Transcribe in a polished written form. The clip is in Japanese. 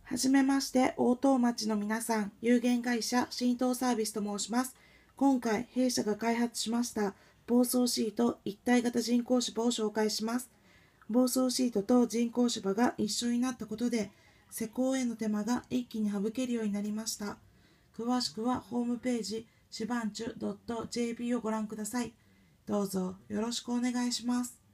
はじめまして、大東町の皆さん、有限会社新東サービスと申します。今回、弊社が開発しました防走シート一体型人工芝を紹介します。防走シートと人工芝が一緒になったことで、施工への手間が一気に省けるようになりました。詳しくはホームページ、しばんちゅ .jp をご覧ください。どうぞよろしくお願いします。